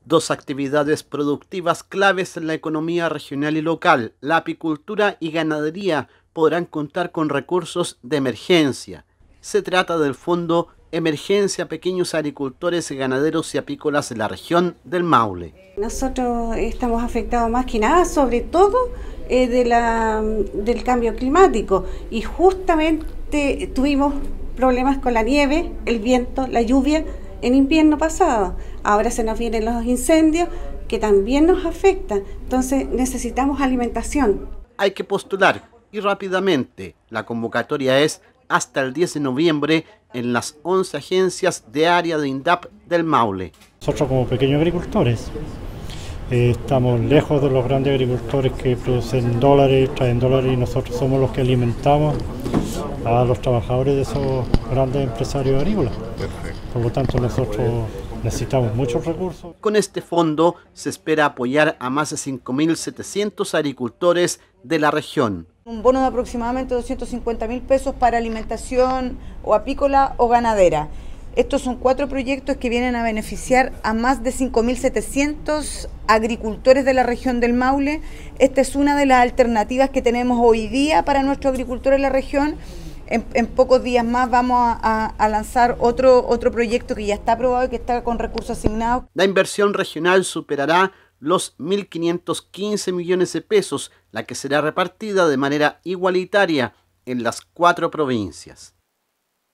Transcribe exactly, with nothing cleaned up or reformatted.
Dos actividades productivas claves en la economía regional y local, la apicultura y ganadería, podrán contar con recursos de emergencia. Se trata del Fondo Emergencia Pequeños Agricultores, Ganaderos y Apícolas de la región del Maule. Nosotros estamos afectados más que nada, sobre todo eh, de la, del cambio climático, y justamente tuvimos problemas con la nieve, el viento, la lluvia en invierno pasado. Ahora se nos vienen los incendios que también nos afectan, entonces necesitamos alimentación. Hay que postular y rápidamente. La convocatoria es hasta el diez de noviembre en las once agencias de área de INDAP del Maule. Nosotros como pequeños agricultores eh, estamos lejos de los grandes agricultores que producen dólares, traen dólares, y nosotros somos los que alimentamos a los trabajadores de esos grandes empresarios agrícolas. Por lo tanto, nosotros necesitamos muchos recursos. Con este fondo se espera apoyar a más de cinco mil setecientos agricultores de la región. Un bono de aproximadamente doscientos cincuenta mil pesos para alimentación o apícola o ganadera. Estos son cuatro proyectos que vienen a beneficiar a más de cinco mil setecientos agricultores de la región del Maule. Esta es una de las alternativas que tenemos hoy día para nuestros agricultores en la región. En, en pocos días más vamos a, a, a lanzar otro, otro proyecto que ya está aprobado y que está con recursos asignados. La inversión regional superará los mil quinientos quince millones de pesos, la que será repartida de manera igualitaria en las cuatro provincias.